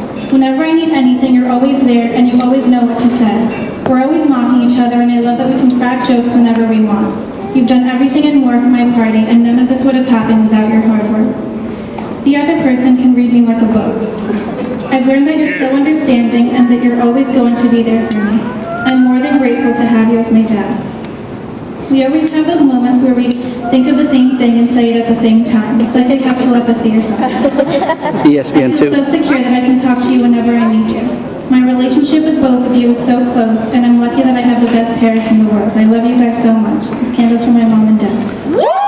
Whenever I need anything, you're always there and you always know what to say. We're always mocking each other and I love that we can crack jokes whenever we want. You've done everything and more for my party and none of this would have happened without your hard work. The other person can read me like a book. I've learned that you're so understanding and that you're always going to be there for me. I'm more than grateful to have you as my dad. We always have those moments where we think of the same thing and say it at the same time. It's like I have telepathy or something. ESPN 2. I feel so secure that I can talk to you whenever I need to. My relationship with both of you is so close, and I'm lucky that I have the best parents in the world. I love you guys so much. This candle's for my mom and dad.